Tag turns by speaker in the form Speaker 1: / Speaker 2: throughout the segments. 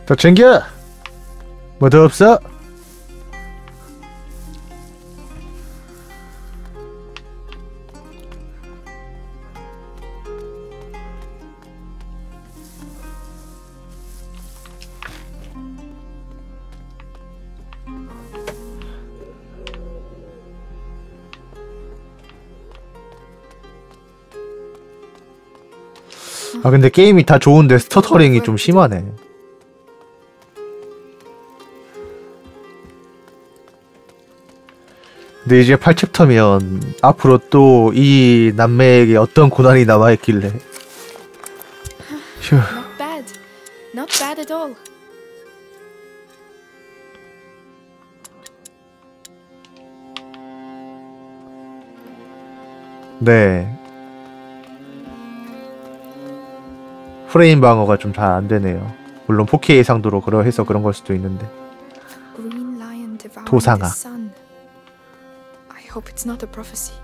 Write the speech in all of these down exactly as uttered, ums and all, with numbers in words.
Speaker 1: 더 챙겨! 뭐 더 없어? 아 근데 게임이 다 좋은데 스터터링이 좀 심하네. 근데 이제 팔 챕터면 앞으로 또 이 남매에게 어떤 고난이 남아있길래. 휴.
Speaker 2: Not bad. Not bad at all.
Speaker 1: 네. 프레임 방어가 좀 잘 안되네요. 물론 포케이 상도로 그러해서 그런 걸 수도 있는데. 도상아.
Speaker 2: I hope it's not a prophecy.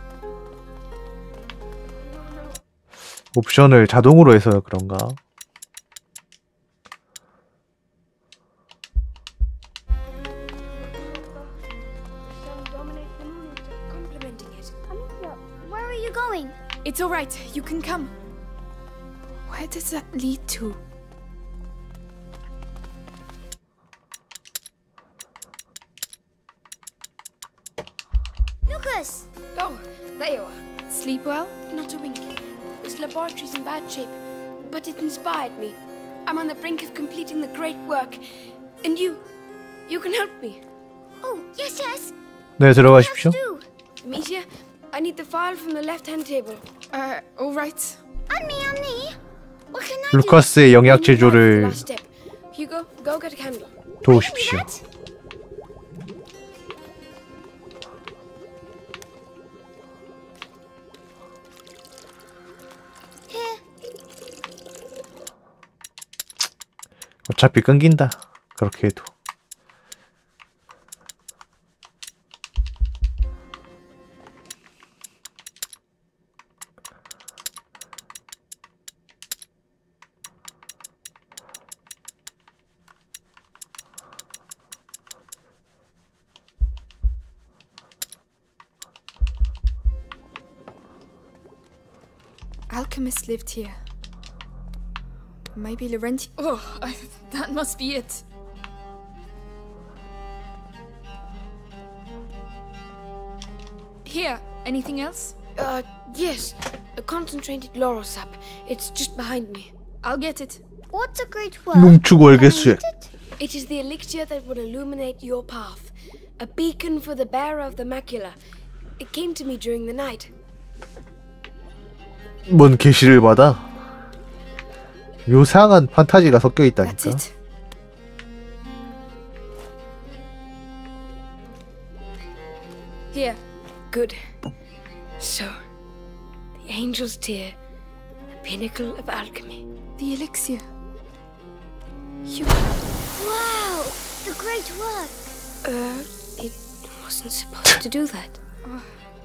Speaker 1: 옵션을 자동으로 해서 그런가?
Speaker 3: Where are you going?
Speaker 2: It's all right. You can come. Where does that lead to?
Speaker 3: Lucas!
Speaker 2: Oh, there you are. Sleep well? Not a wink. This laboratory's in bad shape, but it inspired me. I'm on the brink of completing the great work, and you, you can help me.
Speaker 3: Oh, yes, yes.
Speaker 1: 네, 들어가십시오.
Speaker 2: Amicia, I need the file from the left-hand table. Uh, all right.
Speaker 3: Annie, Annie. What can I do?
Speaker 1: 루카스의 영약 제조를
Speaker 2: Last step. Hugo, go get a candle.
Speaker 1: 도우십시오. 어차피 끊긴다. 그렇게 해도.
Speaker 2: Alchemists lived here. Maybe Laurenti. Oh, I, that must be it. Here, anything else? Uh, yes. A concentrated laurel sap. It's just behind me. I'll get it.
Speaker 3: What's a great word?
Speaker 1: 뭉축월계수액.
Speaker 2: It is the elixir that will illuminate your path. A beacon for the bearer of the macula. It came to me during the night.
Speaker 1: 뭔 계시를 받아? 요상한 판타지가 섞여 있다니까.
Speaker 2: That's it. Here. Good. So, the angel's tear, the pinnacle of alchemy. The elixir. You.
Speaker 3: Wow, the great work.
Speaker 2: Uh, it wasn't supposed to do that. Uh,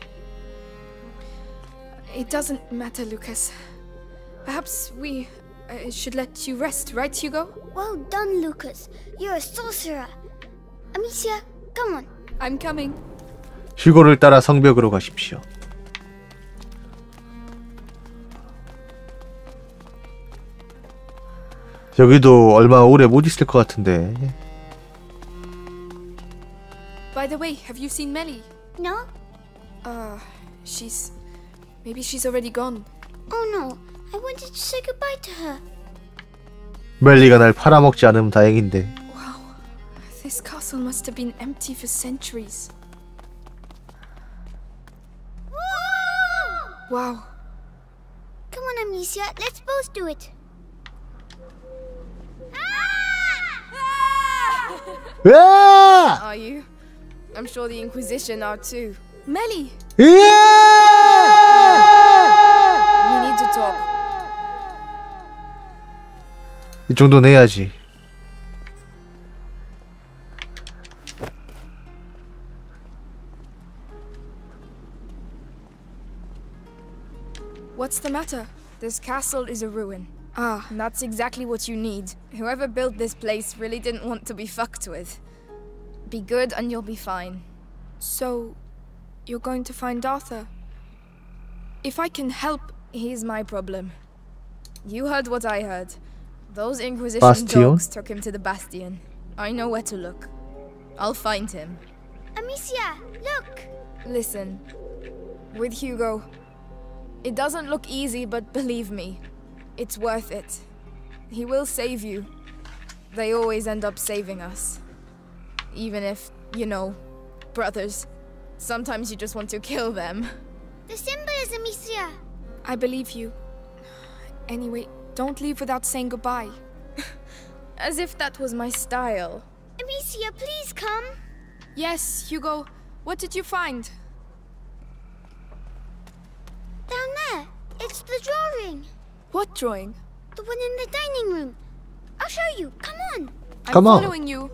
Speaker 2: it doesn't matter, Lucas. Perhaps we uh, should let you rest, right, Hugo?
Speaker 3: Well done, Lucas. You're a sorcerer. Amicia, come on.
Speaker 2: I'm coming.
Speaker 1: 휴고를 따라 성벽으로 가십시오. 여기도 얼마 오래 못 있을 것 같은데.
Speaker 2: By the way, have you seen Melly?
Speaker 3: No?
Speaker 2: Uh, she's... maybe she's already gone.
Speaker 3: Oh no, I wanted to say goodbye to her.
Speaker 1: 멜리가 날 팔아먹지 않으면 다행인데.
Speaker 2: Wow, this castle must have been empty for centuries. Wow.
Speaker 3: Come on, Amicia, let's both do it.
Speaker 1: 으아!
Speaker 2: Are you? I'm sure the Inquisition are too. Melly!
Speaker 1: 으아!
Speaker 2: We need to talk.
Speaker 1: 이 정도는 해야지.
Speaker 2: What's the matter? This castle is a ruin.
Speaker 4: Ah, that's exactly what you need. Whoever built this place really didn't want to be fucked with. Be good and you'll be fine.
Speaker 2: So, you're going to find Arthur? If I can help...
Speaker 4: He's my problem. You heard what I heard. Those Inquisition
Speaker 1: Bastion?
Speaker 4: dogs took him to the Bastion. I know where to look. I'll find him.
Speaker 3: Amicia, look!
Speaker 4: Listen, with Hugo, it doesn't look easy, but believe me, it's worth it. He will save you. They always end up saving us. Even if, you know, brothers, sometimes you just want to kill them.
Speaker 3: The symbol is Amicia.
Speaker 2: I believe you. Anyway, don't leave without saying goodbye.
Speaker 4: As if that was my style.
Speaker 3: Amicia, please come.
Speaker 2: Yes, Hugo. What did you find?
Speaker 3: Down there. It's the drawing.
Speaker 2: What drawing?
Speaker 3: The one in the dining room. I'll show you. Come on.
Speaker 2: I'm
Speaker 1: Come on.
Speaker 2: following you.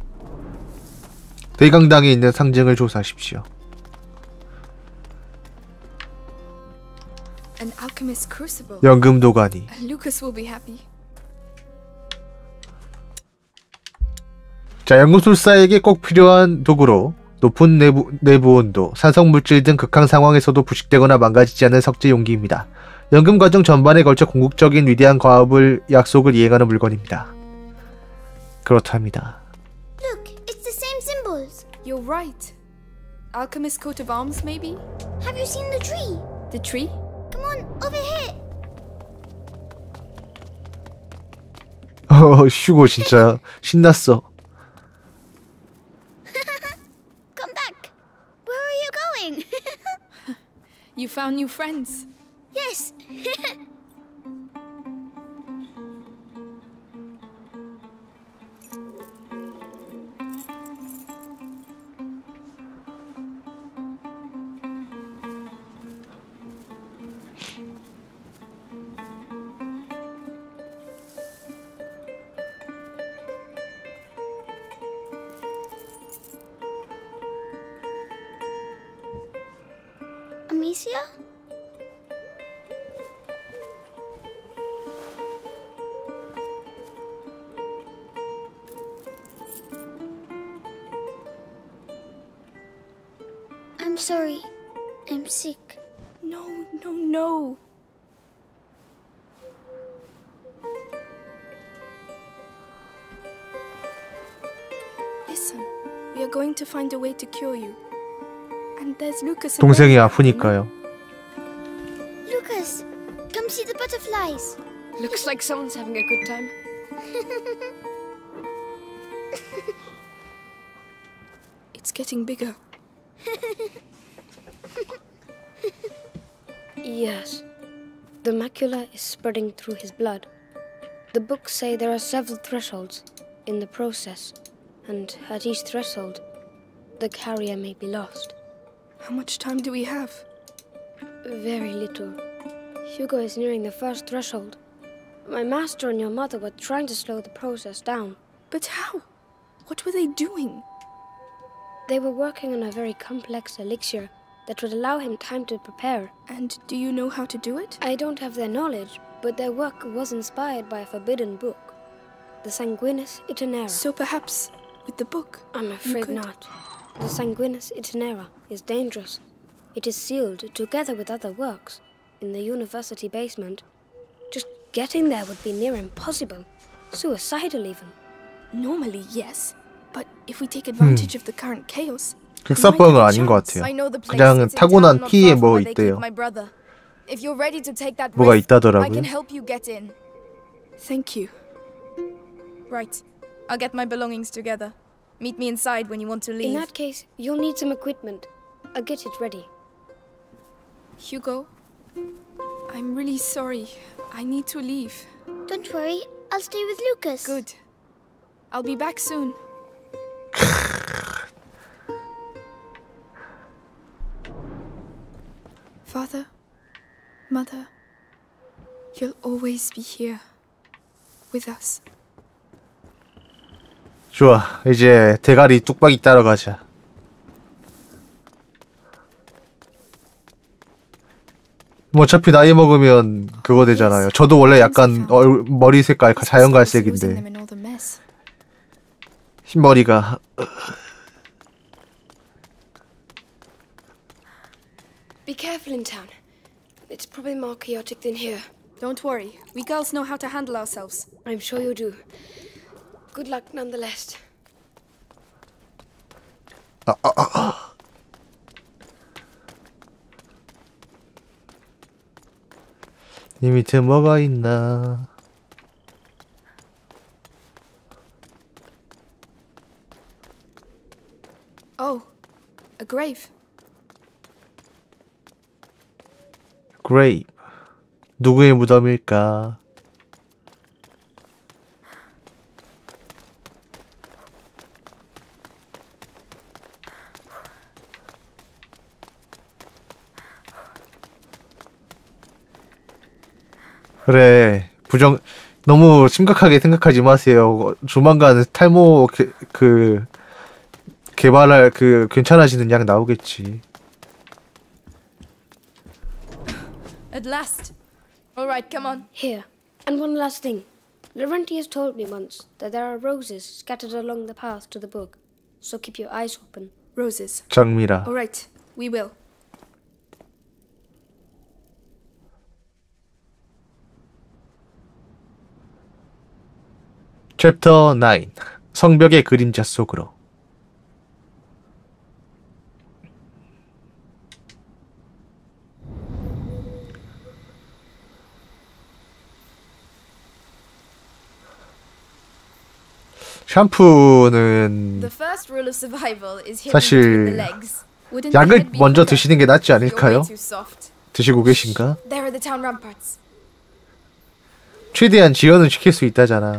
Speaker 1: 대강당에 있는 상징을 조사하십시오.
Speaker 2: An alchemist's crucible.
Speaker 1: 연금 도가니.
Speaker 2: Lucas will be happy.
Speaker 1: 자, 연금술사에게 꼭 필요한 도구로 높은 내부, 내부 온도, 산성 물질 등 극한 상황에서도 부식되거나 망가지지 않는 석재 용기입니다. 연금 과정 전반에 걸쳐 궁극적인 위대한 과업을 약속을 이행하는 물건입니다. 그렇답니다.
Speaker 3: Look, it's the same symbols.
Speaker 2: You're right. Alchemist's coat of arms, maybe?
Speaker 3: Have you seen the tree?
Speaker 2: The tree?
Speaker 3: Come on, over here.
Speaker 1: 어, 휴고 진짜 신났어.
Speaker 3: Come back. Where are you going?
Speaker 2: You found new friends.
Speaker 3: Yes. Amicia? I'm sorry. I'm sick.
Speaker 2: No, no, no. Listen, we are going to find a way to cure you. And there's Lucas. and
Speaker 1: 동생이
Speaker 2: Elsa,
Speaker 1: 아프니까요.
Speaker 3: Lucas, come see the butterflies.
Speaker 2: Looks like someone's having a good time. It's getting bigger.
Speaker 5: Yes. The macula is spreading through his blood. The books say there are several thresholds in the process, and at each threshold, the carrier may be lost.
Speaker 2: How much time do we have?
Speaker 5: Very little. Hugo is nearing the first threshold. My master and your mother were trying to slow the process down.
Speaker 2: But how? What were they doing?
Speaker 5: They were working on a very complex elixir that would allow him time to prepare.
Speaker 2: And do you know how to do it?
Speaker 5: I don't have their knowledge, but their work was inspired by a forbidden book, the Sanguinis Itinera.
Speaker 2: So perhaps with the book?
Speaker 5: I'm afraid
Speaker 2: could-
Speaker 5: not. The Sanguinis Itinera is dangerous. It is sealed together with other works in the university basement. Just getting there would be near impossible. Suicidal even.
Speaker 2: Normally, yes. But if we take advantage of the current chaos,
Speaker 1: 극사법은 아닌 것 같아요.
Speaker 4: I know the place.
Speaker 1: 그냥
Speaker 4: It's in
Speaker 1: 타고난
Speaker 4: town not
Speaker 1: 피에
Speaker 4: far from
Speaker 1: 뭐
Speaker 4: where they keep
Speaker 1: 있대요.
Speaker 4: my brother. If you're ready to take that
Speaker 1: 뭐가
Speaker 4: risk, I
Speaker 1: 있다더라고요.
Speaker 4: can help you get in.
Speaker 2: thank you.
Speaker 4: Right. I'll get my belongings together. Meet me inside when you want to leave.
Speaker 5: In that case, you'll need some equipment. I'll get it ready.
Speaker 2: Hugo, I'm really sorry. I need to leave.
Speaker 3: Don't worry, I'll stay with Lucas.
Speaker 2: Good. I'll be back soon. Father, Mother, you'll always be here with us.
Speaker 1: 좋아, 이제 대가리 뚝박이 따라가자. 뭐 어차피 나이 먹으면 그거 되잖아요. 저도 원래 약간 얼, 머리 색깔 자연갈색인데 흰머리가
Speaker 2: Be careful in town. It's probably more chaotic than here.
Speaker 4: Don't worry. We girls know how to handle ourselves.
Speaker 2: I'm sure you do. Good luck nonetheless.
Speaker 1: 아, 아, 아, 아. 이 밑에 뭐가 있나?
Speaker 4: Oh, a grave.
Speaker 1: grave. 누구의 무덤일까? 그래, 부정 너무 심각하게 생각하지 마세요. 조만간 탈모 게, 그 개발할 그 괜찮아지는 약 나오겠지.
Speaker 4: At last. All right, come on.
Speaker 5: Here, and one last thing. Laurentius told me once that there are roses scattered along the path to the book, so keep your eyes open.
Speaker 4: Roses.
Speaker 1: 장미라.
Speaker 4: All right, we will.
Speaker 1: 챕터 나인. 성벽의 그림자 속으로. 샴푸는
Speaker 4: The first rule of survival is hidden
Speaker 1: 사실
Speaker 4: between the legs. Wouldn't the
Speaker 1: 약을
Speaker 4: head be
Speaker 1: 먼저
Speaker 4: better?
Speaker 1: 드시는 게 낫지
Speaker 4: You're way
Speaker 1: 않을까요?
Speaker 4: too soft.
Speaker 1: 드시고 계신가?
Speaker 4: There are the town ramparts.
Speaker 1: 최대한 지연은 시킬 수 있다잖아.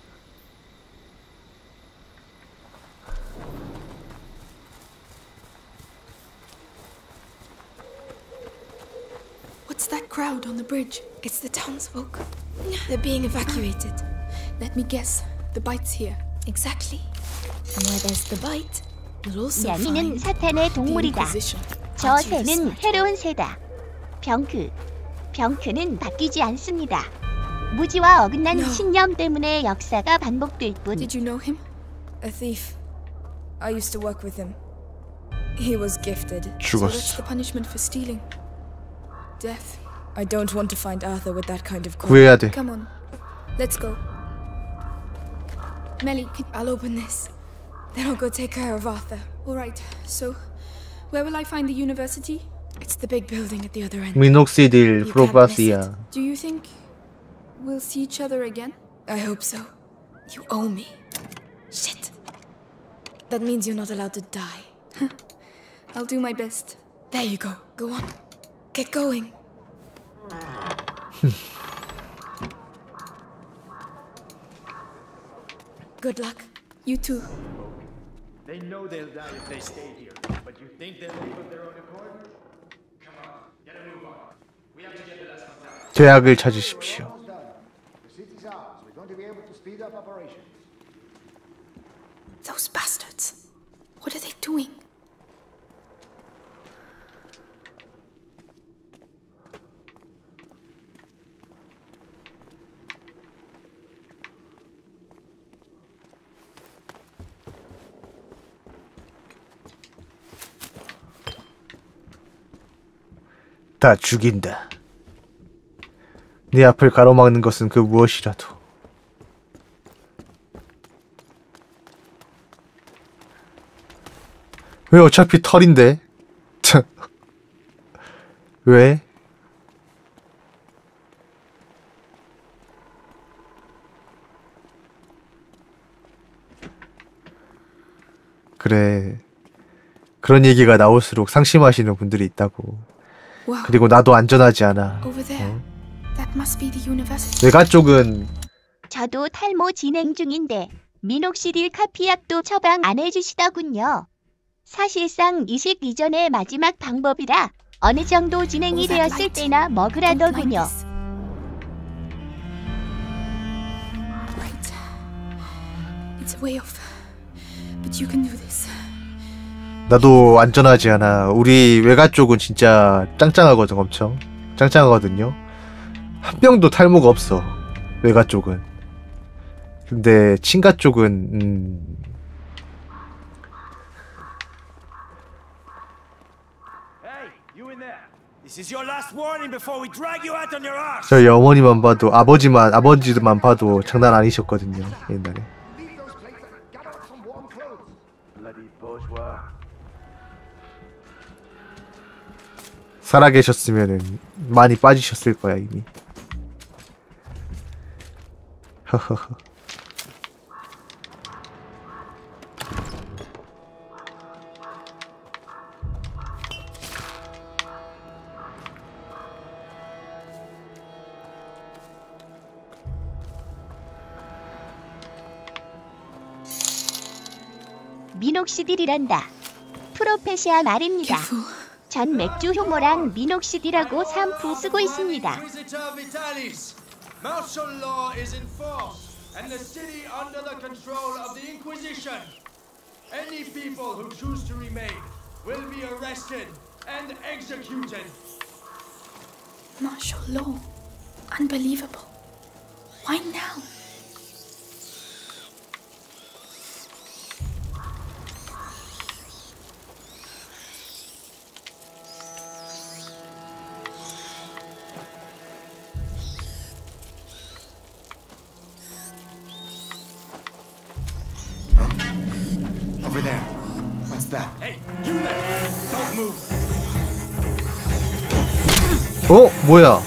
Speaker 4: What's that crowd on the bridge? It's the townsfolk. They're being evacuated. Let me guess. The bite's here. Exactly. And where there's the bite, you'll also
Speaker 6: 야미는
Speaker 4: find
Speaker 6: 사탄의
Speaker 4: the
Speaker 6: 동물이다.
Speaker 4: Inquisition.
Speaker 6: 저
Speaker 4: Aren't you
Speaker 6: 새는
Speaker 4: the
Speaker 6: 새로운 새다. 병크. 병크는 바뀌지 않습니다. 무지와 어긋난
Speaker 4: No.
Speaker 6: 신념 때문에 역사가 반복될 뿐.
Speaker 4: Did you know him? A thief. I used to work with him. He was gifted. So that's
Speaker 1: 죽었어.
Speaker 4: the punishment for stealing. Death. I don't want to find Arthur with that kind of
Speaker 1: 구해야 돼.
Speaker 4: Come on. Let's go. Melly, I'll open this. Then I'll go take care of Arthur. All right. So, where will I find the university? It's the big building at the other end.
Speaker 1: 미녹시딜
Speaker 4: You can't miss
Speaker 1: 프로바시아.
Speaker 4: it. Do you think we'll see each other again? I hope so. You owe me. Shit. That means you're not allowed to die. I'll do my best. There you go. Go on. Get going. Good luck. You too.
Speaker 7: They know they'll die if they stay here, but you think they'll leave of their own accord? Come on, get a move on. We have to get to Las Montañas.
Speaker 1: 제약을 찾으십시오.
Speaker 8: Almost done. The city's ours. We're going to be able to speed up operations.
Speaker 4: Those bastards. What are they doing?
Speaker 1: 다 죽인다. 네 앞을 가로막는 것은 그 무엇이라도. 왜 어차피 털인데? 왜? 그래. 그런 얘기가 나올수록 상심하시는 분들이 있다고.
Speaker 4: Wow.
Speaker 1: 그리고 나도 안전하지 않아.
Speaker 4: Over there. That must be the university.
Speaker 1: 외가 쪽은
Speaker 6: 저도 탈모 진행 중인데 미녹시딜 카피약도 처방 안 해주시더군요. 사실상 이식 이전의 마지막 방법이라 어느 정도 진행이
Speaker 4: Oh, that
Speaker 6: 되었을
Speaker 4: light.
Speaker 6: 때나
Speaker 4: Don't blind
Speaker 6: 먹으라더군요.
Speaker 4: us. Right. It's a way off. But you can do this.
Speaker 1: 나도 안전하지 않아. 우리 외가 쪽은 진짜 짱짱하거든 엄청. 짱짱하거든요. 한 명도 탈모가 없어. 외가 쪽은. 근데 친가 쪽은 음... 저희 어머니만 봐도 아버지만 아버지만 봐도 장난 아니셨거든요 옛날에. 살아계셨으면은 많이 빠지셨을 거야 이미. 허허허.
Speaker 6: 미녹시딜이란다. 프로페시아 말입니다. 전 맥주 효모랑 미녹시딜하고 삼프 쓰고 있습니다.
Speaker 7: Martial law is enforced, and the city under the control of the Inquisition. Any people who choose to remain will be arrested and executed.
Speaker 2: Martial law? Unbelievable. Why now?
Speaker 7: Over there. What's that? Hey, you there! Don't move!
Speaker 1: 어? 뭐야?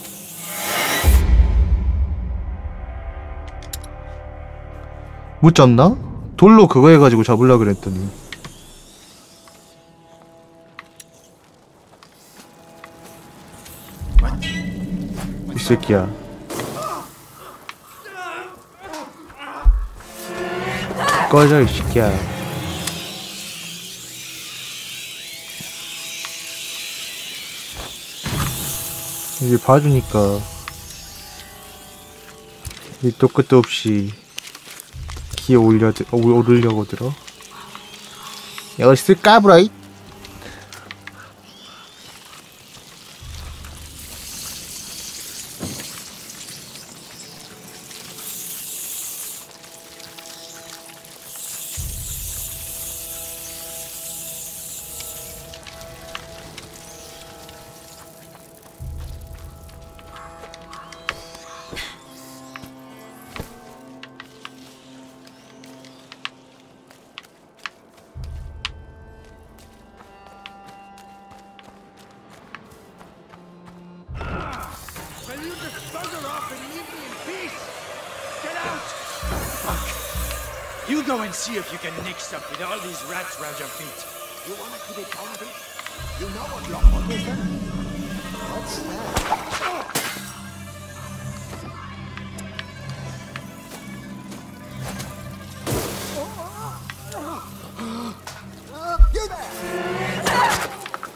Speaker 1: 못 잡나? 돌로 그거 해가지고 잡으려고 그랬더니 이 새끼야. 꺼져 이 새끼야. 이제 봐주니까 밑도 끝도 없이 기에 올려 오르려고 들어. 이거 쓸까 브라이?
Speaker 7: You go and see if you can nick stuff with all these rats round your feet.
Speaker 8: You wanna keep it counted? You know what Lockwood is then? What's that? You there!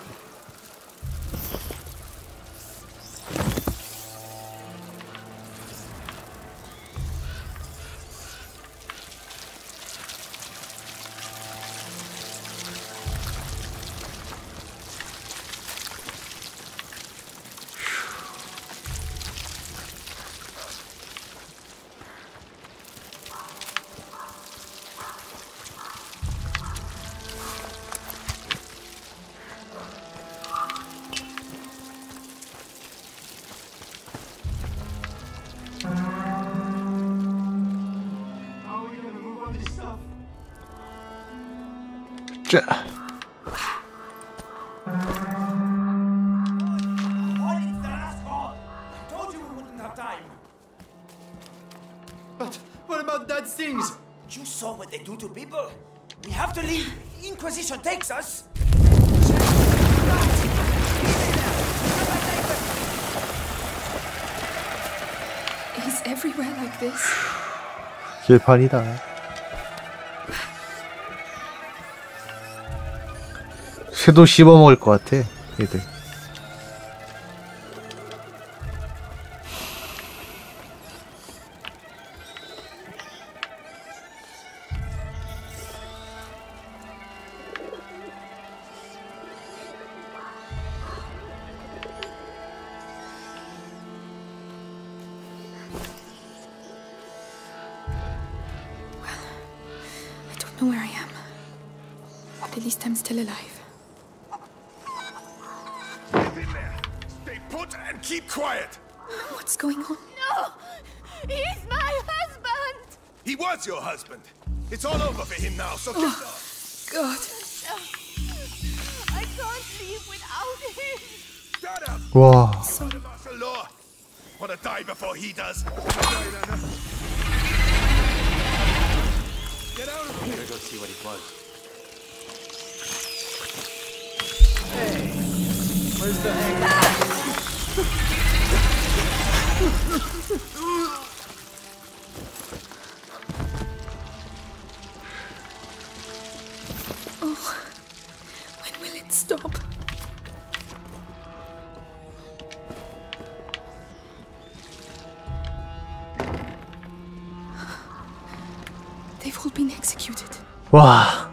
Speaker 1: 자.
Speaker 7: But what about that things?
Speaker 9: You saw what they do to people? We have to leave. Inquisition takes us.
Speaker 2: He's everywhere like this.
Speaker 1: 길판이다. 새도 씹어먹을 것 같아 얘들.
Speaker 2: I don't know where I am, but at least I'm still alive.
Speaker 8: Get in there. Stay put and keep quiet.
Speaker 2: What's going on?
Speaker 3: No! He's my husband!
Speaker 8: He was your husband. It's all over for him now, so get up.
Speaker 2: God.
Speaker 3: I can't leave without him!
Speaker 8: Shut up.
Speaker 1: 와,
Speaker 8: Under martial law. Want to die before he does. Get out of here.
Speaker 9: Go see what it was.
Speaker 7: Where's the hang?
Speaker 2: Oh, when will it stop? They've all been executed.
Speaker 1: 와,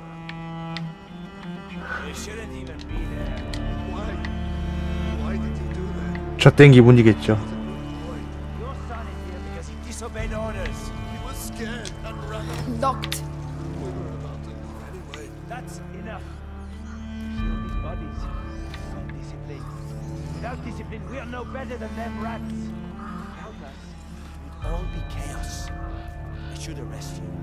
Speaker 9: You shouldn't even be there.
Speaker 8: Why? Why did you do that?
Speaker 1: 젖된 기분이겠죠.
Speaker 9: Your son is here because he disobeyed orders.
Speaker 8: He was scared and ran away.
Speaker 2: Locked.
Speaker 8: We were about to leave anyway.
Speaker 9: That's enough. Shield these bodies. And discipline. Without discipline, we are no better than them rats. Without us, it would all be chaos. I should arrest you.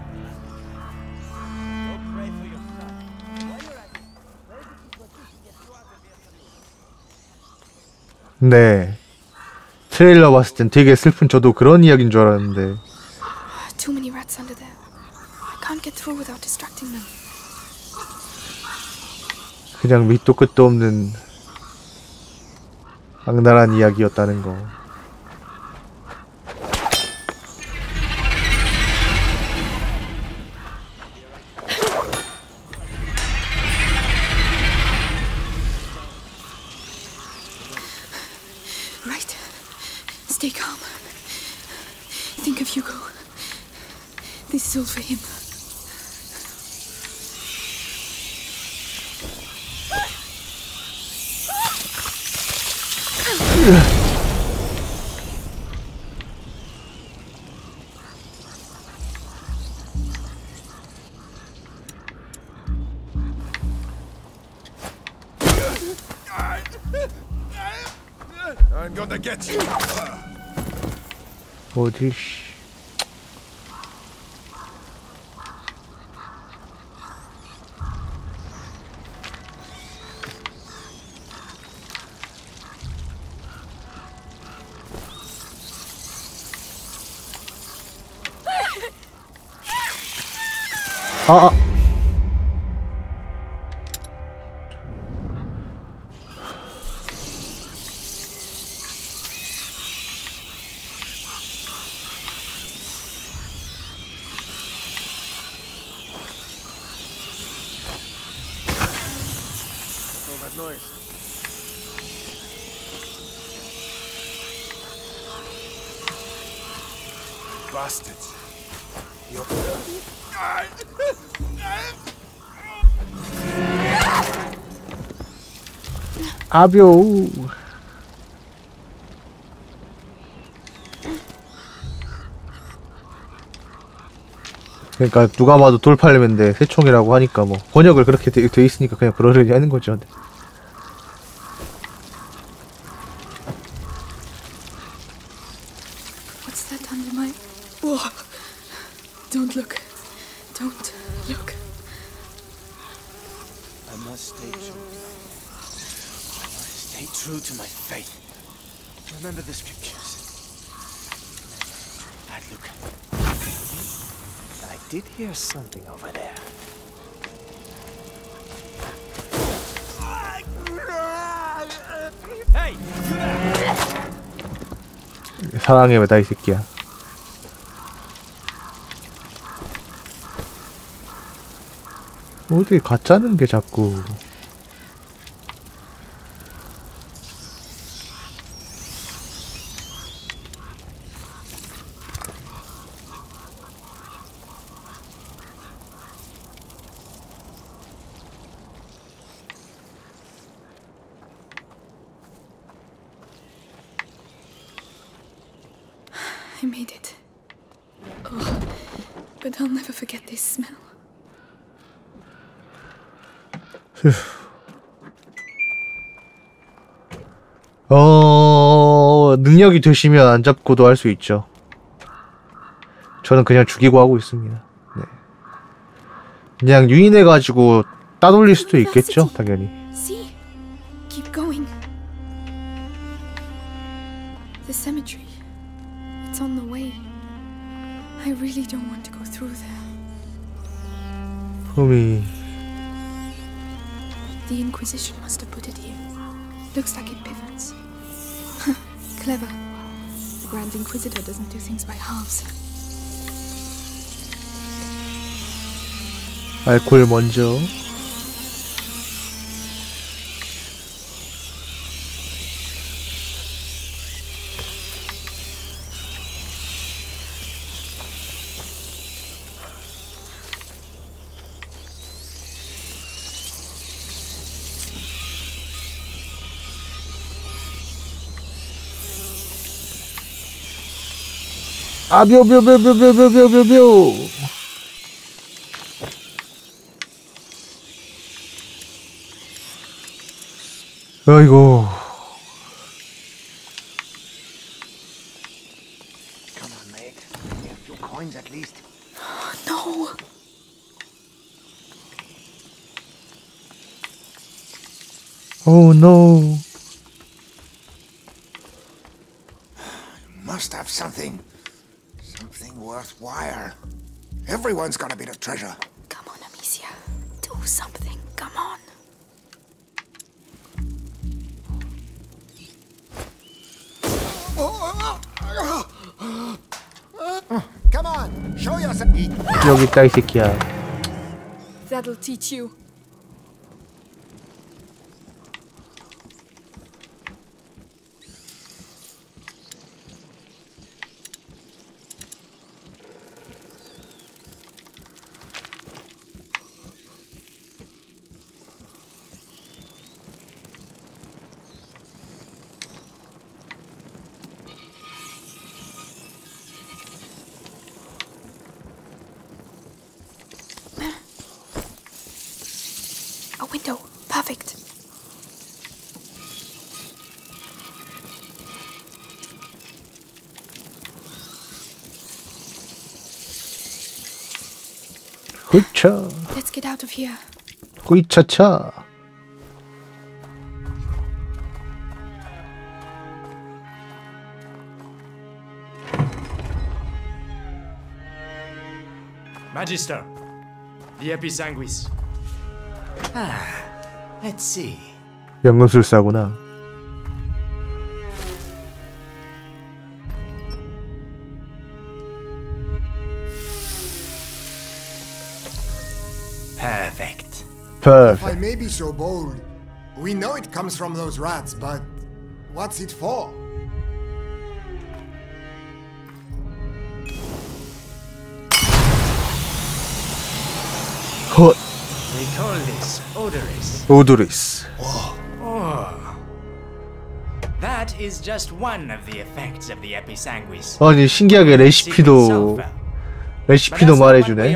Speaker 9: Go pray for your son. While you're at it, where did you put this? Get you out of here.
Speaker 1: 네. 트레일러 봤을 땐 되게 슬픈 저도 그런 이야기인 줄 알았는데
Speaker 2: Too many rats under there. I can't get through without distracting them.
Speaker 1: 그냥 밑도 끝도 없는 악랄한 이야기였다는 거.
Speaker 2: Right. Stay calm. Think of Hugo. This is all for him.
Speaker 8: I'm gonna get you.
Speaker 1: 어디 씨. 아, 아.
Speaker 8: All that noise. Bastards. You're...
Speaker 1: 아뷰. 그러니까 누가 봐도 돌팔렘인데 새총이라고 하니까 뭐 번역을 그렇게 돼, 돼 있으니까 그냥 그러려니 하는 거죠.
Speaker 2: What's that under my... Whoa. Don't look. Don't look.
Speaker 9: I must stay true. I must stay true to my faith. Remember the scriptures. Bad look. I did hear something over there. Hey, you there!
Speaker 1: 사랑해 왜다 이 새끼야. 어디 가짜는 게 자꾸.
Speaker 2: I made it. Oh, but I'll never forget this smell.
Speaker 1: 어, 능력이 되시면 안 잡고도 할 수 있죠. 저는 그냥 죽이고 하고 있습니다. 네. 그냥 유인해가지고 따돌릴 수도 있겠죠, 당연히.
Speaker 2: See? Keep going. The cemetery. It's on the way. I really don't want to go through there.
Speaker 1: 흠이.
Speaker 2: The Inquisition must have put it here. Looks like it pivots. Clever. The Grand Inquisitor doesn't do things by halves.
Speaker 1: 알코올 먼저. 아, 묘, 묘, 묘, 묘, 묘, 묘, 묘, 묘, 묘. 아이고.
Speaker 8: Come on, mate. A few coins at least.
Speaker 2: No!
Speaker 1: Oh no.
Speaker 8: Must have something. Something worthwhile. Everyone's got a bit of treasure.
Speaker 2: Come on, Amicia. Do something. Come on.
Speaker 8: Come on, show yourself.
Speaker 1: 여기 있다, 이 새끼야.
Speaker 4: That'll teach you.
Speaker 2: A window. Perfect.
Speaker 1: 후차.
Speaker 2: Let's get out of here.
Speaker 1: 후이차차.
Speaker 7: Magister, the Episanguis.
Speaker 10: Ah, let's see.
Speaker 1: 연금술사구나.
Speaker 10: Perfect.
Speaker 8: If I
Speaker 1: Perfect.
Speaker 8: may be so bold, we know it comes from those rats, but what's it for?
Speaker 1: 헛.
Speaker 10: They call this Odoris.
Speaker 1: 오도리스.
Speaker 10: Oh. That is just one of the effects of the Episanguis.
Speaker 1: 아니 신기하게 레시피도 레시피도 말해주네.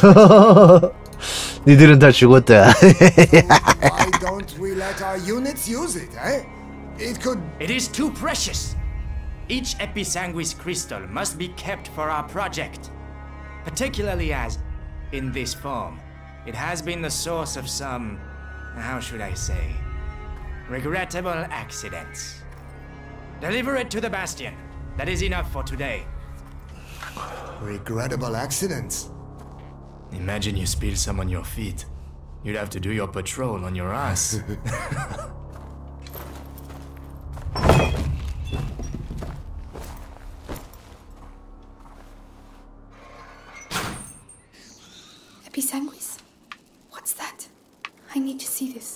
Speaker 1: 니들은 다 죽었다.
Speaker 8: Why don't we let our units use it, eh? It could...
Speaker 10: It is too precious. Each Episanguis crystal must be kept for our project, particularly as, in this form, it has been the source of some, how should I say, regrettable accidents. Deliver it to the Bastion. That is enough for today.
Speaker 8: Regrettable accidents?
Speaker 10: Imagine you spill some on your feet. You'd have to do your patrol on your ass.
Speaker 2: Episanguis? What's that? I need to see this.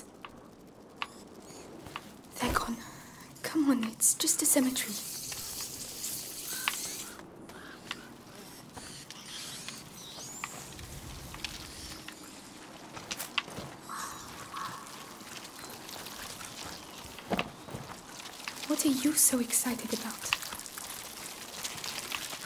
Speaker 2: They're gone. Come on, it's just a cemetery. What are you so excited about?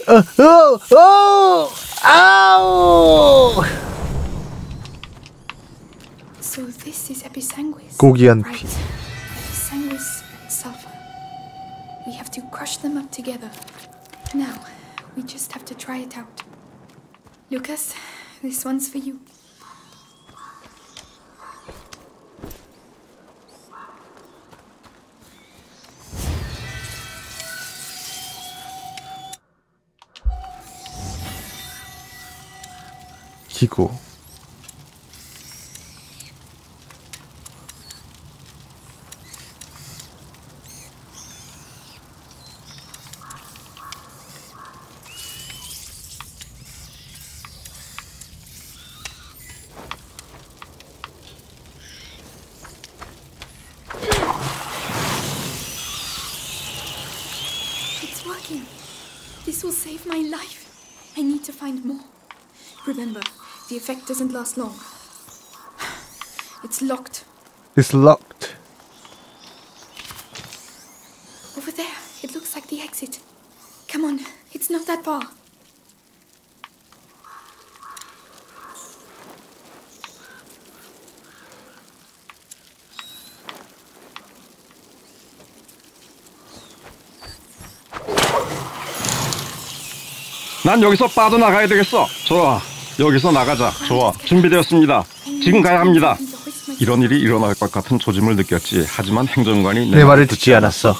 Speaker 1: 어, 어, 어, 아우.
Speaker 2: So this is Episanguis.
Speaker 1: 고귀한 피.
Speaker 2: Right. Episanguis and sulfur. We have to crush them up together. Now, we just have to try it out. Lucas, this one's for you.
Speaker 1: 기고.
Speaker 2: It's working. This will save my life. I need to find more. Remember, the effect doesn't last long. It's locked.
Speaker 1: It's locked.
Speaker 2: Over there. It looks like the exit. Come on. It's not that far.
Speaker 11: 난 여기서 빠져나가야 되겠어. 좋아. 여기서 나가자. 좋아. 준비되었습니다. 지금 가야 합니다. 이런 일이 일어날 것 같은 조짐을 느꼈지. 하지만 행정관이
Speaker 1: 내 말을 듣지 않았어.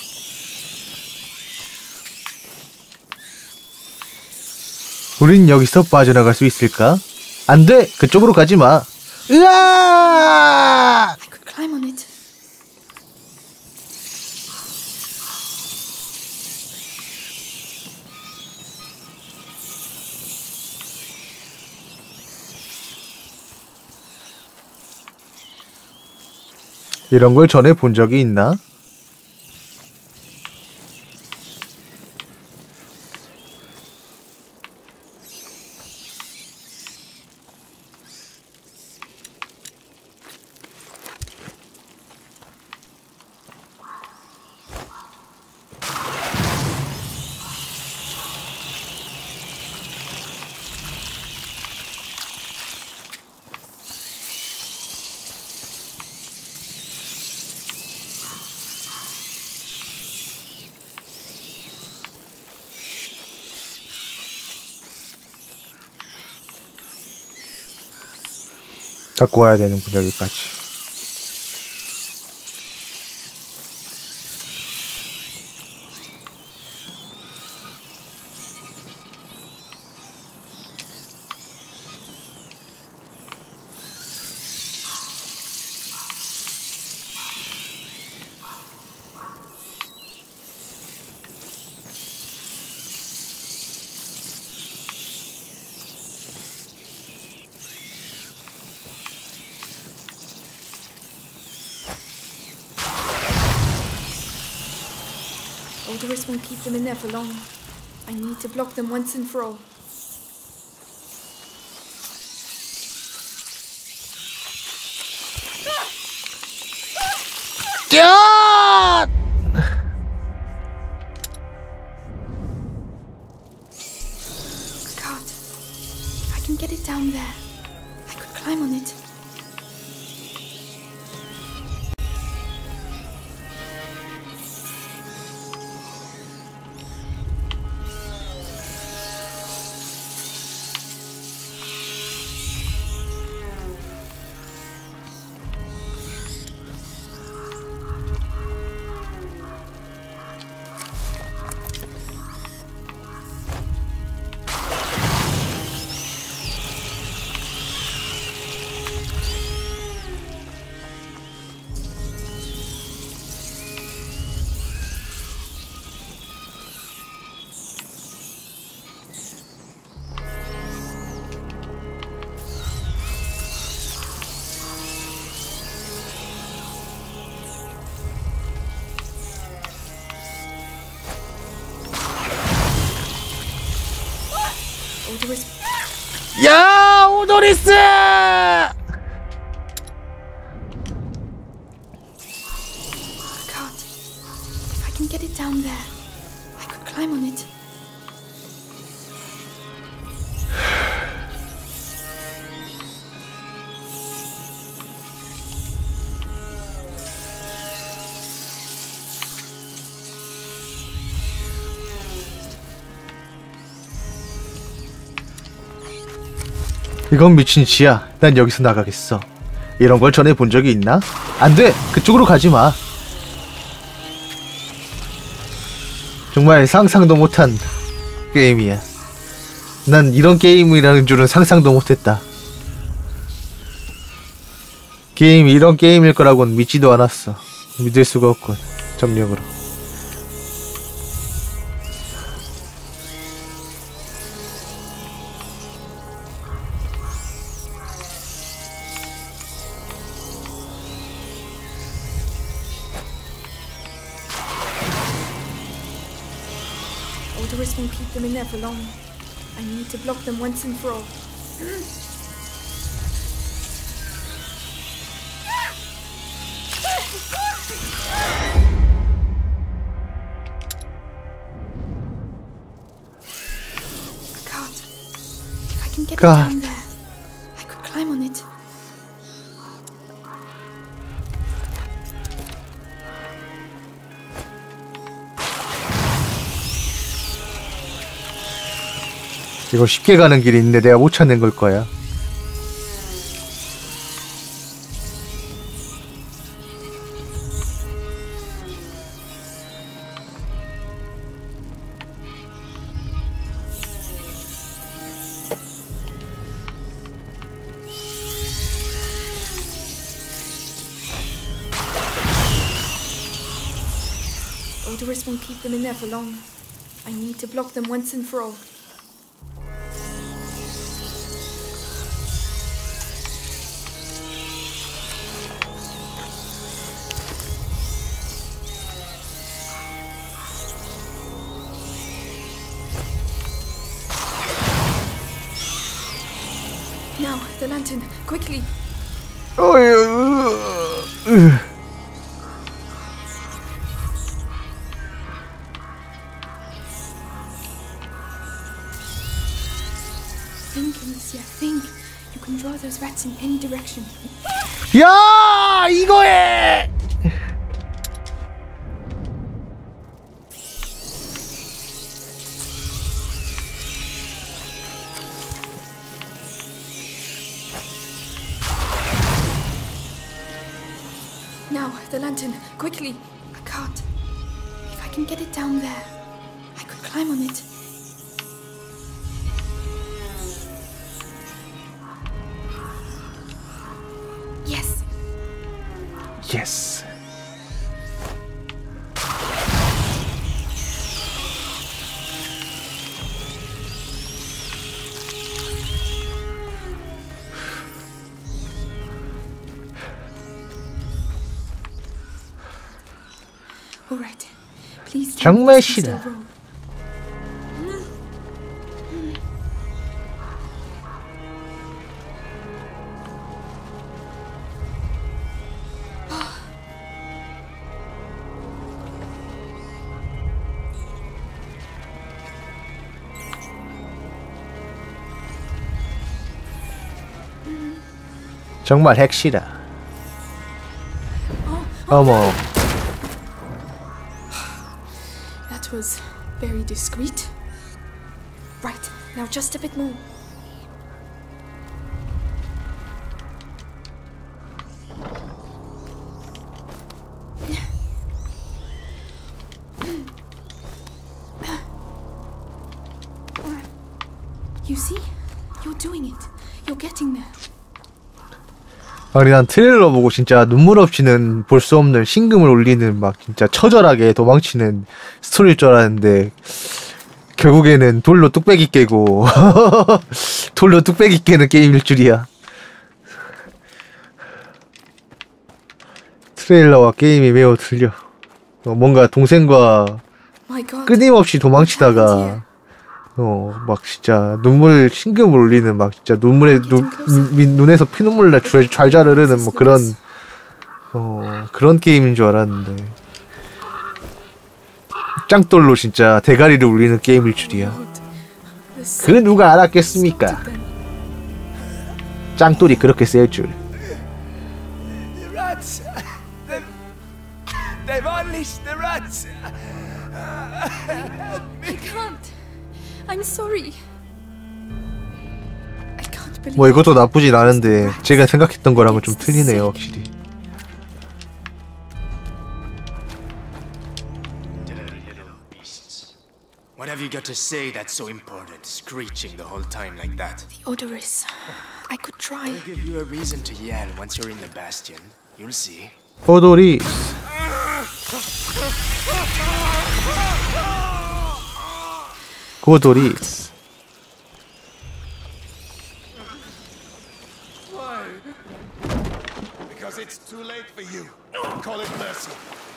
Speaker 1: 우린 여기서 빠져나갈 수 있을까? 안 돼! 그쪽으로 가지 마. 으아!
Speaker 2: I could climb on it.
Speaker 1: 이런 걸 전에 본 적이 있나? 갖고 와야 되는군 여기까지.
Speaker 2: Odorous won't keep them in there for long. I need to block them once and for all.
Speaker 1: 야!
Speaker 2: Cart. If I can get it down there, I could climb on it.
Speaker 1: 야, 오도리스!
Speaker 2: Cart. If I can get it down there, I could climb on it.
Speaker 1: 이건 미친 짓이야. 난 여기서 나가겠어. 이런 걸 전에 본 적이 있나? 안 돼! 그쪽으로 가지 마. 정말 상상도 못한 게임이야. 난 이런 게임이라는 줄은 상상도 못했다. 게임이 이런 게임일 거라고는 믿지도 않았어. 믿을 수가 없군. 점력으로.
Speaker 4: Odorous won't keep them in there for long. I need to block them once and for all. I can't. If I can get it
Speaker 1: God.
Speaker 4: down there, I could climb on it.
Speaker 1: 이거 쉽게 가는 길이 있는데 내가 못 찾는 걸 거야.
Speaker 4: Odorous won't keep them in there for long. I need to block them once and for all. Now, the lantern, quickly! Think, Amicia, think. You can draw those rats in any direction.
Speaker 1: 야! 이거에!
Speaker 4: Now, the lantern, quickly! I can't. If I can get it down there, I could climb on it. Yes!
Speaker 1: Yes.
Speaker 4: All right. Please.
Speaker 1: 정말 싫어. 정말 핵시다. 어머.
Speaker 4: That was very discreet. Right, now just a bit more. You see? You're doing it. You're getting there.
Speaker 1: 아니 난 트레일러 보고 진짜 눈물 없이는 볼 수 없는 신금을 울리는 막 진짜 처절하게 도망치는 스토리일 줄 알았는데 결국에는 돌로 뚝배기 깨고 돌로 뚝배기 깨는 게임일 줄이야. 트레일러와 게임이 매우 틀려. 어, 뭔가 동생과 끊임없이 도망치다가 어 막 진짜 눈물 신금을 울리는 막 진짜 눈물에 눈, 눈 눈에서 피눈물 나 잘잘 흐르는 뭐 그런 어 그런 게임인 줄 알았는데 짱돌로 진짜 대가리를 울리는 게임일 줄이야. 그 누가 알았겠습니까? 짱돌이 그렇게 셀 줄.
Speaker 9: The rats! They've, they've unleashed the rats!
Speaker 4: I can't. I'm sorry. I can't
Speaker 1: 뭐 이것도 나쁘진 않은데 제가 생각했던 거랑은 좀 틀리네요, 확실히.
Speaker 10: What have you got to say that's so important, screeching the whole time like that?
Speaker 2: The Odorous. I could try.
Speaker 10: I'll give you a reason to yell once you're in the bastion. You'll see.
Speaker 1: 오도리. 고도리.
Speaker 8: Why? Because it's too late for you. Call it mercy.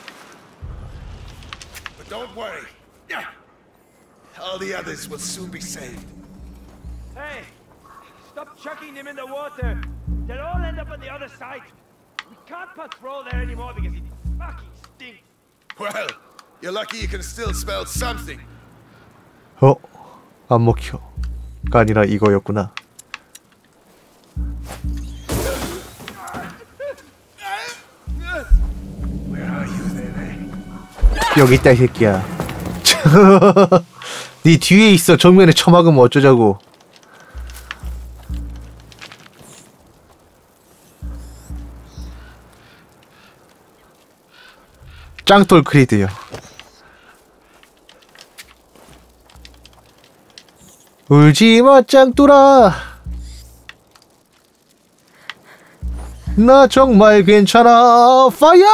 Speaker 8: But don't worry. All the others will soon be saved.
Speaker 9: Hey! Stop chucking them in the water! They'll all end up on the other side! We can't patrol there anymore because it fucking stinks!
Speaker 8: Well, you're lucky you can still smell something.
Speaker 1: 어? 안 먹혀가 아니라 이거였구나.
Speaker 8: Where are you then?
Speaker 1: 여기 있다 이 새끼야. 네 뒤에 있어. 정면에 처막으면 어쩌자고. 짱돌 크리드요. 울지마 짱돌아. 나 정말 괜찮아. 파이어!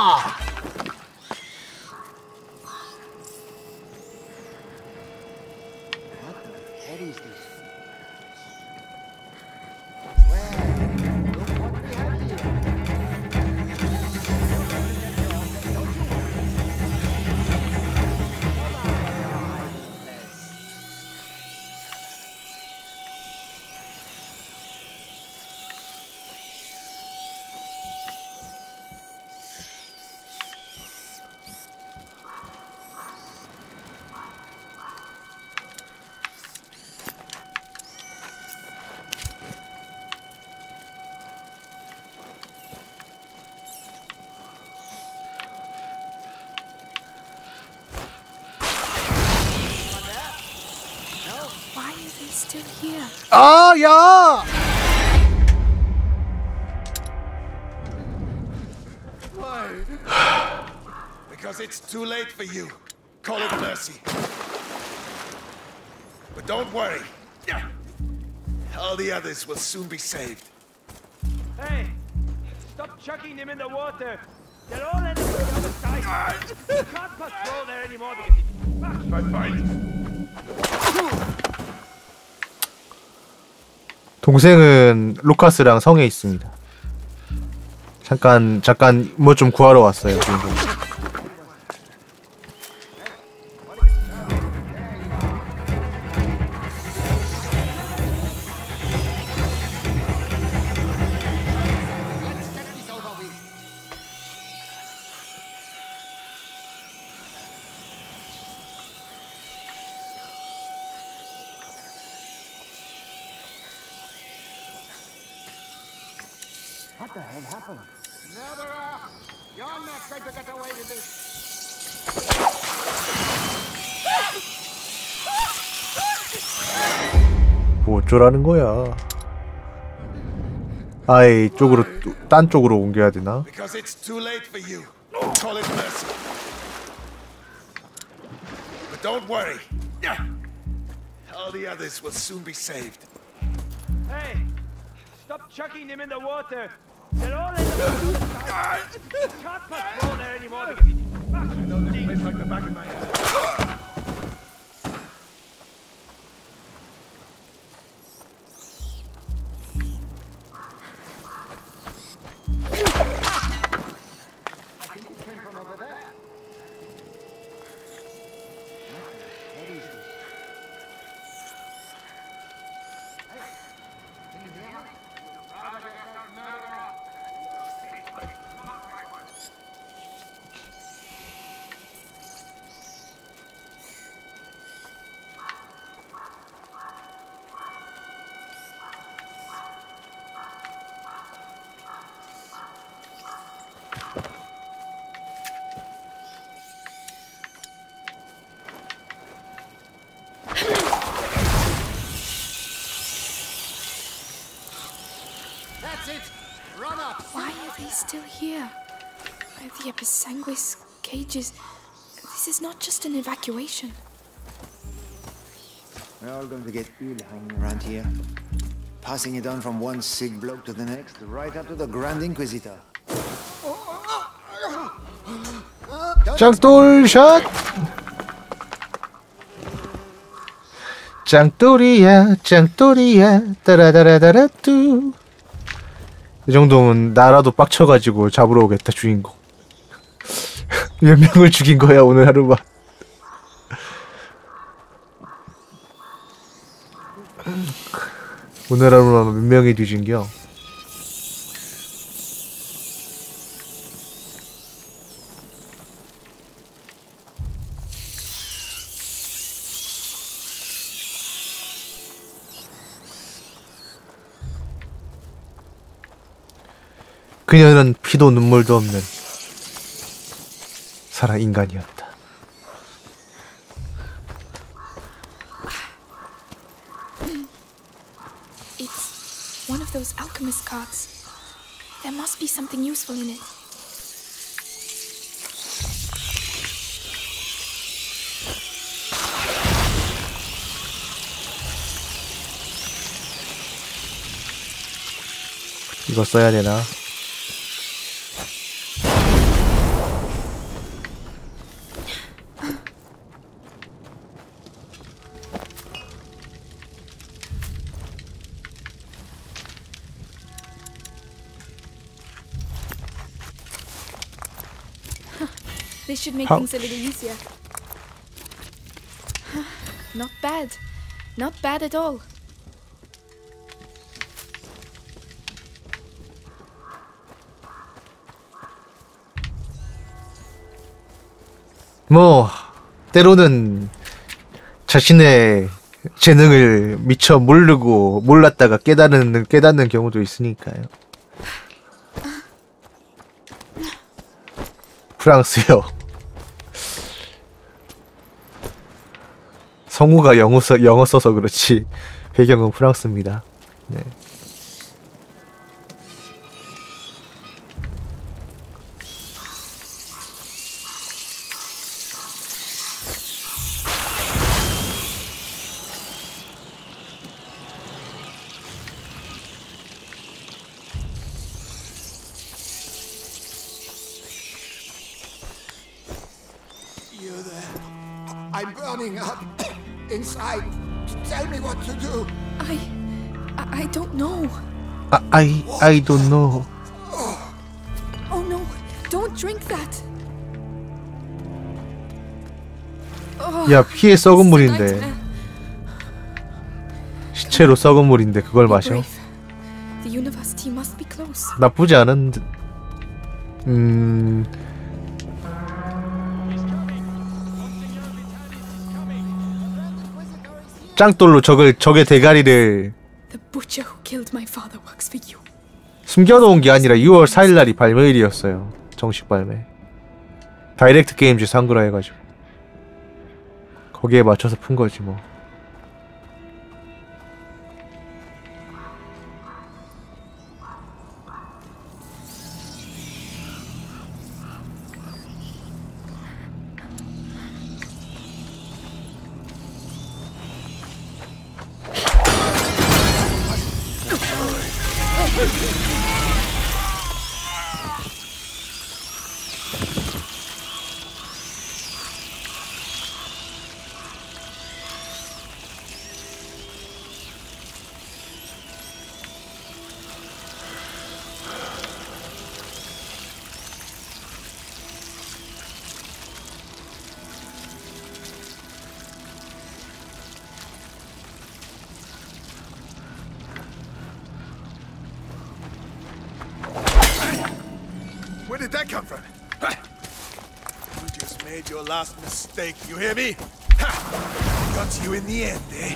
Speaker 1: 아, 야!
Speaker 8: Why? Because it's too late for you. Call it mercy. But don't worry. All the others will soon be saved.
Speaker 9: Hey! Stop chucking them in the water! They'll all end up on the other side! We can't patrol there anymore because it's fucking fine!
Speaker 1: 동생은 루카스랑 성에 있습니다. 잠깐 잠깐 뭐 좀 구하러 왔어요. 동생.
Speaker 8: What the hell happened? Never! You're not going to get away with this!
Speaker 1: 뭐 어쩌라는 거야? 아예 이쪽으로 딴 쪽으로 옮겨야 되나?
Speaker 8: Because it's too late for you. Call it mercy. But don't worry. All the others will soon be saved.
Speaker 9: Hey! Stop chucking them in the water! They'll all end up on the other side! We can't patrol there anymore because it's fucking
Speaker 8: I know this place like the back of my hand. That's it. Run up.
Speaker 2: Why are they still here? The Episanguis cages. This is not just an evacuation.
Speaker 12: We're all going to get ill hanging around here. Passing it on from one sick bloke to the next, right up to the Grand Inquisitor.
Speaker 1: 짱돌샷! 짱돌이야 짱돌이야 따라다라다라뚜. 이 정도면 나라도 빡쳐가지고 잡으러 오겠다 주인공. 몇 명을 죽인 거야 오늘 하루만. 오늘 하루만 몇 명이 뒤진겨. 그녀는 피도 눈물도 없는 사랑 인간이었다.
Speaker 2: It's one of those alchemist cards. There must be something useful in it.
Speaker 1: 이거 써야 되나?
Speaker 2: This should make
Speaker 1: How?
Speaker 2: things a little easier. Not bad. Not bad at all.
Speaker 1: 뭐 때로는 자신의 재능을 미처 모르고 몰랐다가 깨닫는 깨닫는 경우도 있으니까요. 프랑스요. 성우가 영어 써 영어 써서 그렇지 배경은 프랑스입니다. 네.
Speaker 8: You're there. I'm burning up inside. Tell me what to do.
Speaker 2: I, I, I don't know.
Speaker 1: 아, I I don't know.
Speaker 2: Oh no! Don't drink that. Oh,
Speaker 1: 야 피에 썩은 물인데 시체로 썩은 물인데 그걸 마셔?
Speaker 2: The university must be close.
Speaker 1: 나쁘지 않은 듯. 음. 짱돌로 적을 적의 대가리를
Speaker 2: The butcher who killed my father works for you.
Speaker 1: 숨겨놓은 게 아니라 유월 사일 날이 발매일이었어요. 정식 발매. 다이렉트 게임즈에서 한글화 해가지고 거기에 맞춰서 푼 거지 뭐.
Speaker 7: Where did that come from? You just made your last mistake, you hear me? Ha! Got you in the end, eh?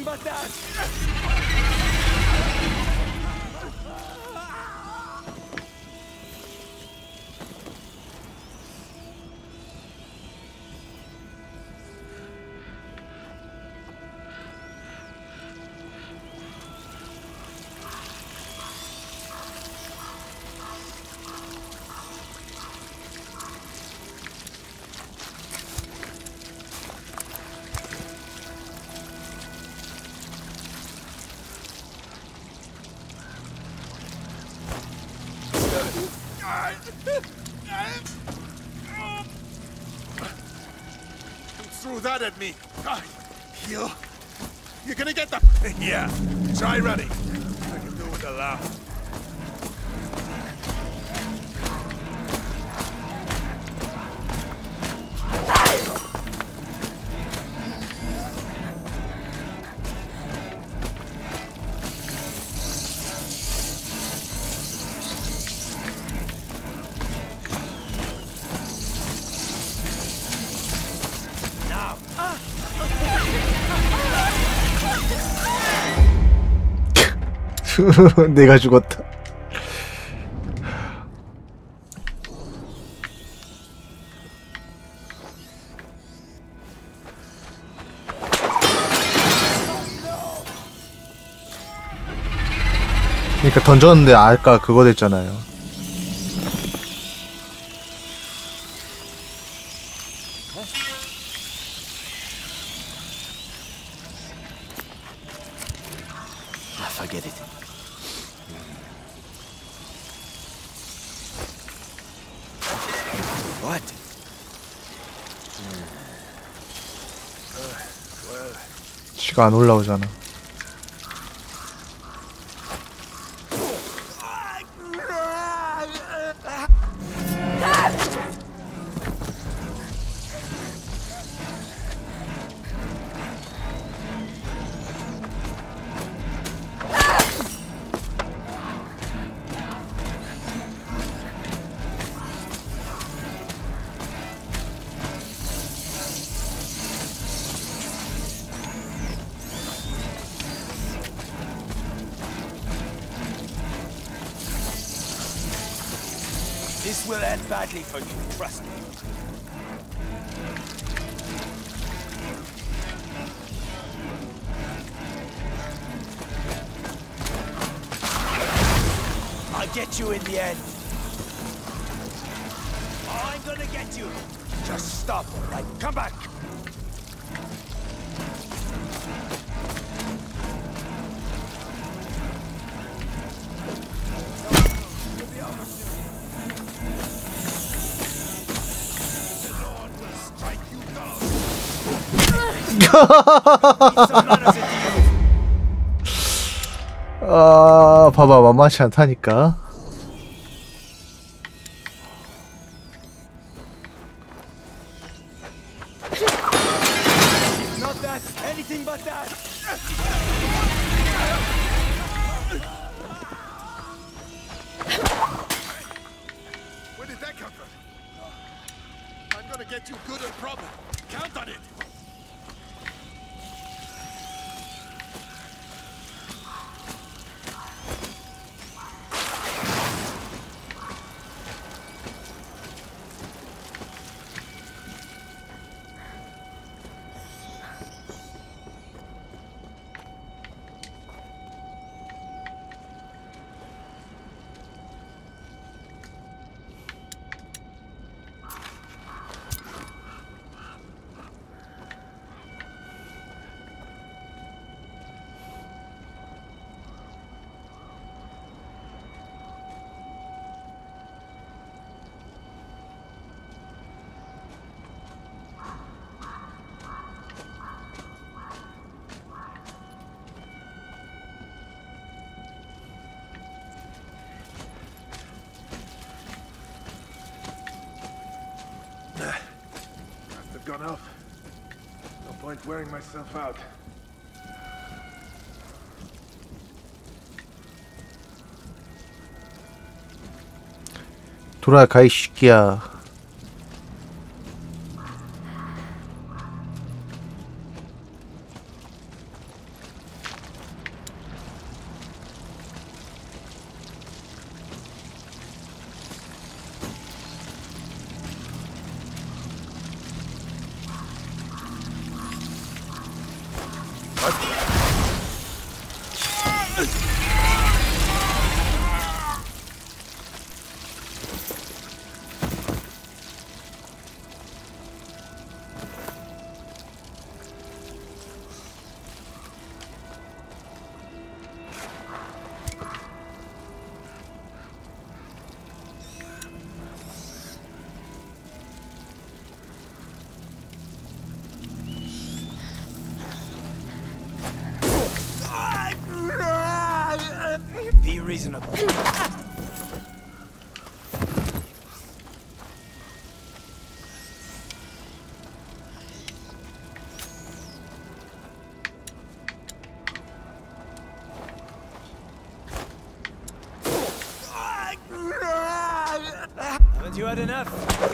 Speaker 9: anything but that.
Speaker 8: Threw that at me. Ah, you, you're gonna get the. Yeah, try running. I can do with a laugh.
Speaker 1: 내가 죽었다. 그러니까 던졌는데 아까 그거 됐잖아요.
Speaker 9: Forget it. What?
Speaker 1: 지가 안 올라오잖아.
Speaker 9: This will end badly for you, trust me. I'll get you in the end. Oh, I'm gonna get you. Just stop, all right? Come back.
Speaker 1: 아, 봐봐, 만만치 않다니까.
Speaker 9: Not that, anything but that.
Speaker 8: Where did that come from? I'm gonna get you good and proper. Count on it. Gone off. No point wearing myself out.
Speaker 1: 돌아가 이 새끼야.
Speaker 7: reasonable. Haven't you had enough?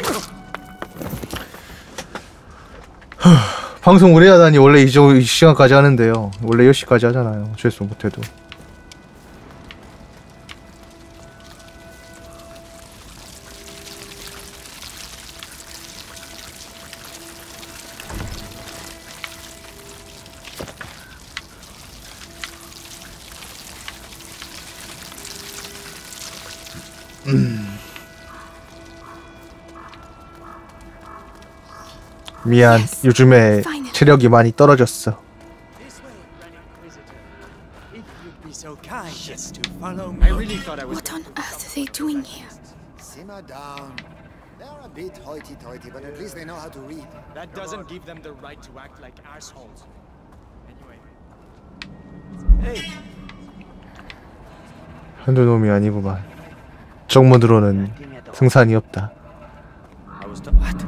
Speaker 1: 방송 오래 하다니. 원래 이, 이 시간까지 하는데요. 원래 열 시까지 하잖아요. 죄송 못해도. 음. 미안. 요즘에 체력이 많이 떨어졌어.
Speaker 2: What on earth are they doing here?
Speaker 12: Simmer down. They're a bit hoity-toity, but at least they know how to read.
Speaker 7: That doesn't give them the right to act like assholes. Anyway. Hey.
Speaker 1: 한두 놈이 아니구만. 정문으로는 승산이 없다.
Speaker 7: What?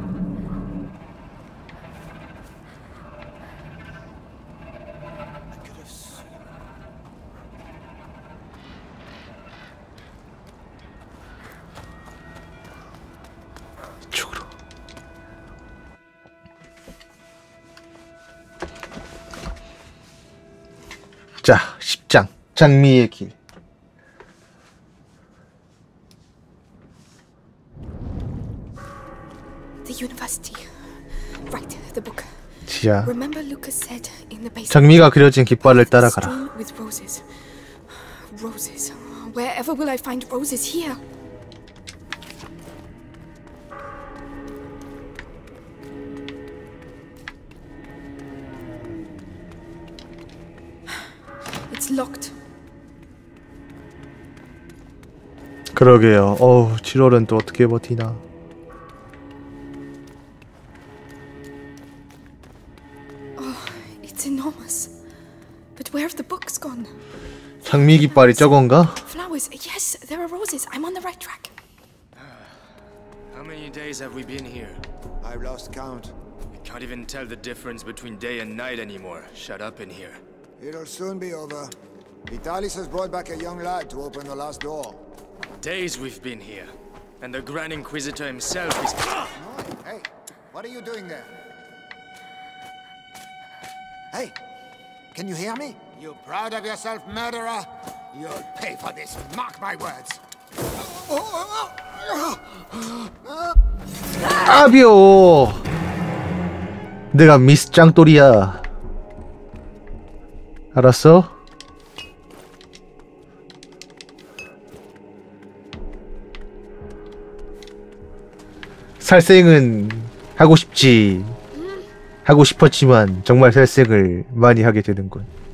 Speaker 1: 이쪽으로. 자, 십 장. 장미의 길.
Speaker 2: The university. Right, the book.
Speaker 1: 지하.
Speaker 2: Remember Lucas said in the basement.
Speaker 1: 장미가 그려진 깃발을 따라가라.
Speaker 2: Strewn with roses. Roses. Wherever will I find roses here? It's locked.
Speaker 1: 그러게요. 어우, 칠월은 또 어떻게 버티나.
Speaker 2: It's enormous. But where have the books gone?
Speaker 1: 장미 깃발이 저건가?
Speaker 2: Flowers. Yes, there are roses. I'm on the right track.
Speaker 10: How many days have we been here?
Speaker 12: I've lost count.
Speaker 10: We can't even tell the difference between day and night anymore. Shut up in here.
Speaker 12: It'll soon be over. Vitalis has brought back a young lad to open the last door.
Speaker 10: Days we've been here. And the Grand Inquisitor himself is...
Speaker 12: Hey, what are you doing there? Hey, can you hear me? You proud of yourself, murderer? You'll pay for this, mark my words.
Speaker 1: 아비오. 내가 미스 짱돌이야. 알았어? 살생은 하고 싶지. 하고 싶었지만 정말 살생을 많이 하게 되는군.